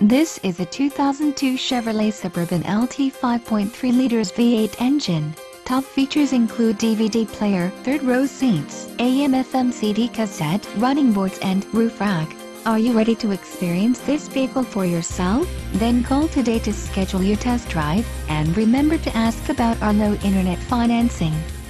This is a 2002 Chevrolet Suburban LT 5.3 liters V8 engine. Top features include DVD player, third-row seats, AM/FM CD cassette, running boards and roof rack. Are you ready to experience this vehicle for yourself? Then call today to schedule your test drive, and remember to ask about our low internet financing.